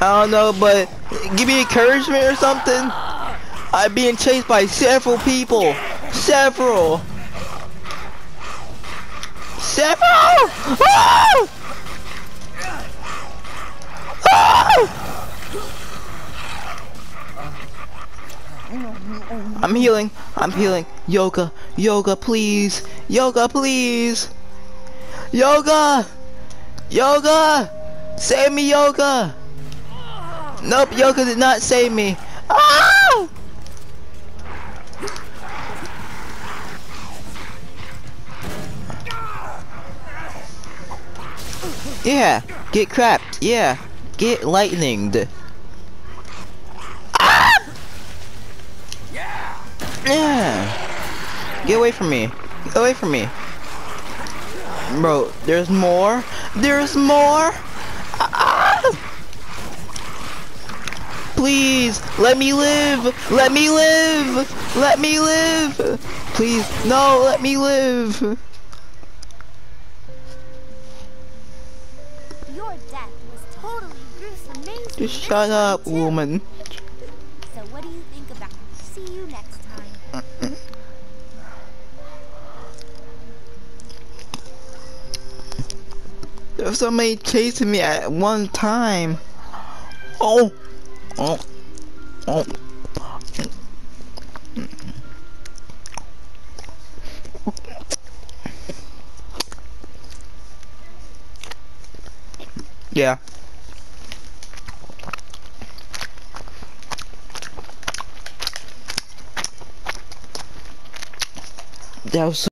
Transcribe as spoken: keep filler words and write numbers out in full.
I don't know, but give me encouragement or something. I'm being chased by several people. Several. Several! Ah! Ah! I'm healing. I'm healing. Yoga. Yoga, please. Yoga, please. Yoga! Yoga! Save me, Yoga! Nope, Yoga did not save me. Ah! Yeah, get crapped. Yeah, get lightninged. Ah! Yeah. Get away from me. Get away from me. Bro, there's more. There's more. Ah! Please, let me live. Let me live. Let me live. Please, no, let me live. Your death was totally gruesome. Amazing. Just shut up, woman. So what do you think about it? See you next time. There's somebody chasing me at one time. Oh, oh, oh. Yeah. That was so